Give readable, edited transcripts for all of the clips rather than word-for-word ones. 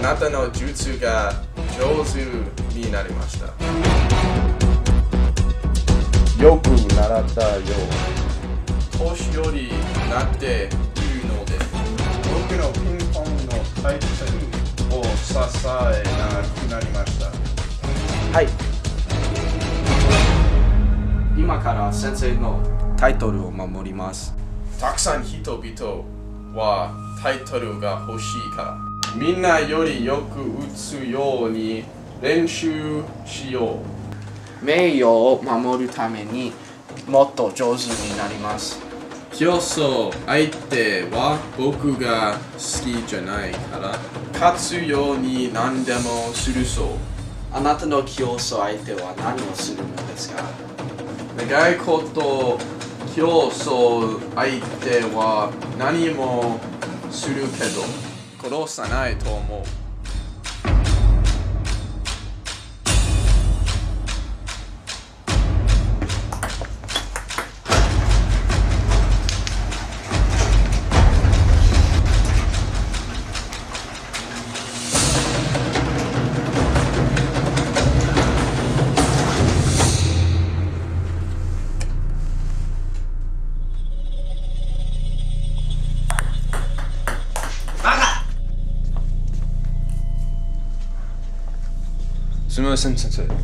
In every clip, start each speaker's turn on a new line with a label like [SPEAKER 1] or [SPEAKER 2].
[SPEAKER 1] なたの術が上手になりました。
[SPEAKER 2] よく習ったよ。
[SPEAKER 1] 年寄りになっているので、
[SPEAKER 2] 僕のピンポンのタイトルを支えなくなりました。
[SPEAKER 3] はい。今から先生のタイトルを守ります。
[SPEAKER 1] たくさん人々はタイトルが欲しいから、みんなよりよく打つように練習しよう。
[SPEAKER 3] 名誉を守るためにもっと上手になります。
[SPEAKER 1] 競争相手は僕が好きじゃないから、勝つように何でもするそう。
[SPEAKER 3] あなたの競争相手は何をするのですか？
[SPEAKER 1] 長いこと競争相手は何もするけど殺さないと思う。すみません、先生。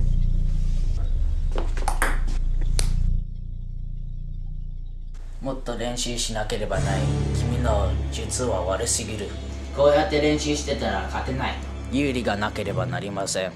[SPEAKER 4] もっと練習しなければない。君の術は悪すぎる。こうやって練習してたら勝てない。有利がなければなりません。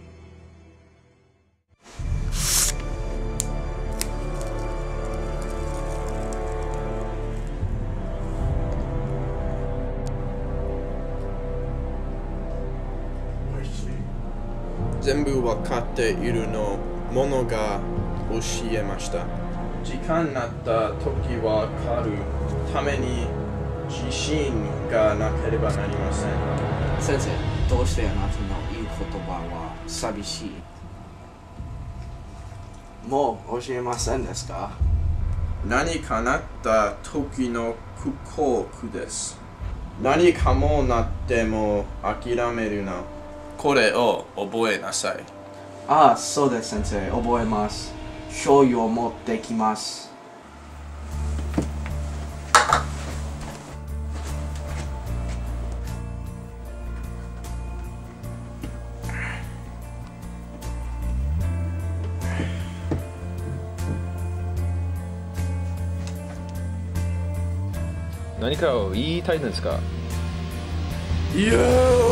[SPEAKER 1] 全部わかっているのものが教えました。時間になった時わかるために自信がなければなりません。
[SPEAKER 3] 先生、どうしてあなたの言う言葉は寂しい？もう教えませんですか？
[SPEAKER 1] 何かなった時の空港です。何かもなっても諦めるな。これを覚えなさい。
[SPEAKER 3] ああ、そうです先生、覚えます。醤油を持ってきます。
[SPEAKER 5] 何かを言いたいんですか？
[SPEAKER 1] いや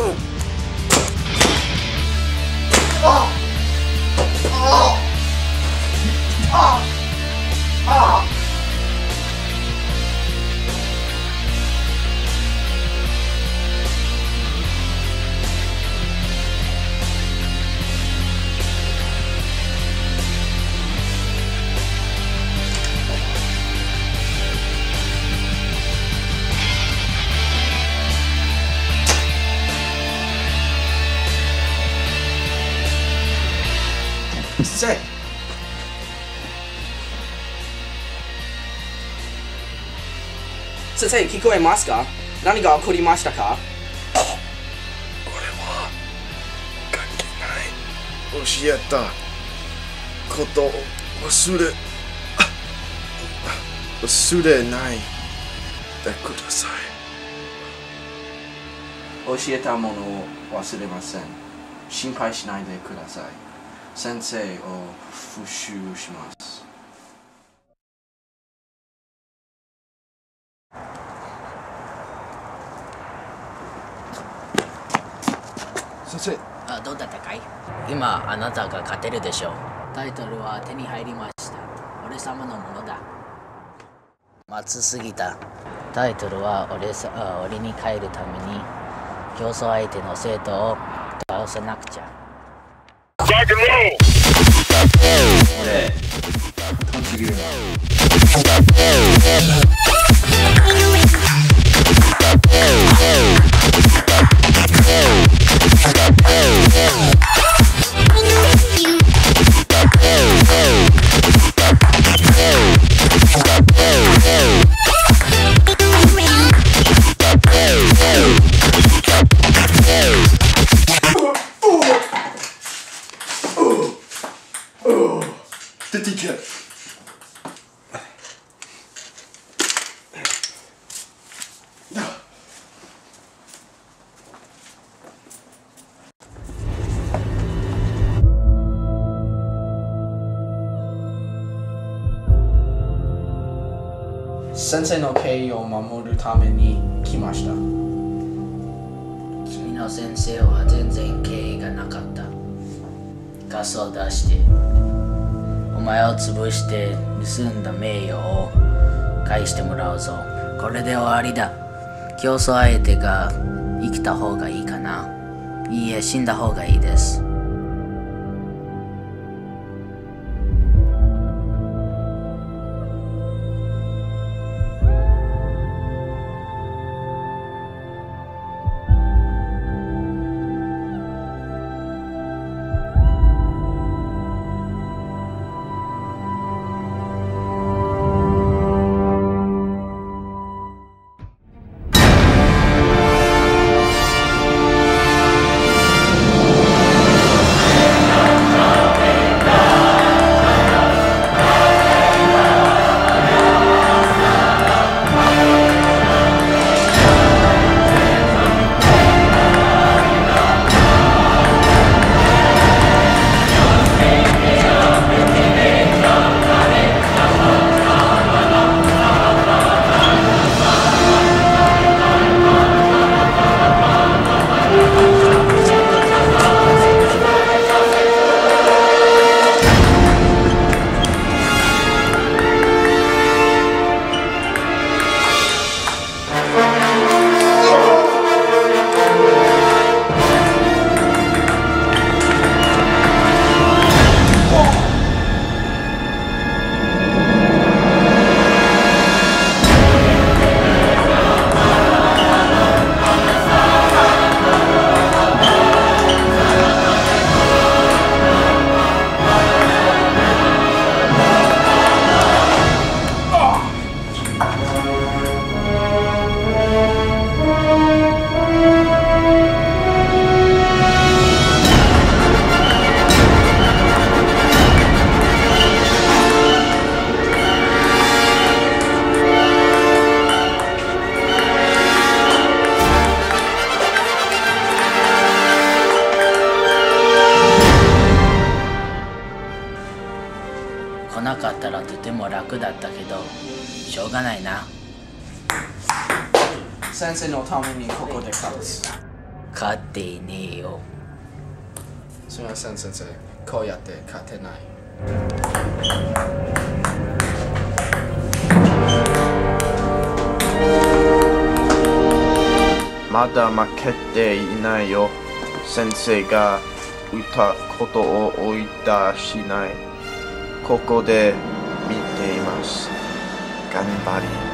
[SPEAKER 3] 先生、聞こえますか？何が起こりましたか？
[SPEAKER 1] これは関係ない。教えたことを忘れないでください。
[SPEAKER 3] 教えたものを忘れません。心配しないでください。先生を復習します。
[SPEAKER 1] 先生、
[SPEAKER 4] どうだったかい？今あなたが勝てるでしょう。タイトルは手に入りました。俺様のものだ。待ちすぎた。タイトルは俺に帰るために競争相手の生徒を倒さなくちゃ。
[SPEAKER 3] 俺、感じるな。
[SPEAKER 6] Hey!
[SPEAKER 3] 先生の敬意を守るために来ました。
[SPEAKER 4] 君の先生は全然敬意がなかった。ガスを出してお前を潰して盗んだ名誉を返してもらうぞ。これで終わりだ。競争相手が生きた方がいいかな。いいえ、死んだ方がいいです。来なかったらとても楽だったけど、しょうがないな。
[SPEAKER 3] 先生のためにここで勝つ。
[SPEAKER 4] 勝っていねえよ。
[SPEAKER 3] すみません先生、こうやって勝てない。
[SPEAKER 1] まだ負けていないよ。先生が言ったことを追い出しない。ここで見ています。頑張り。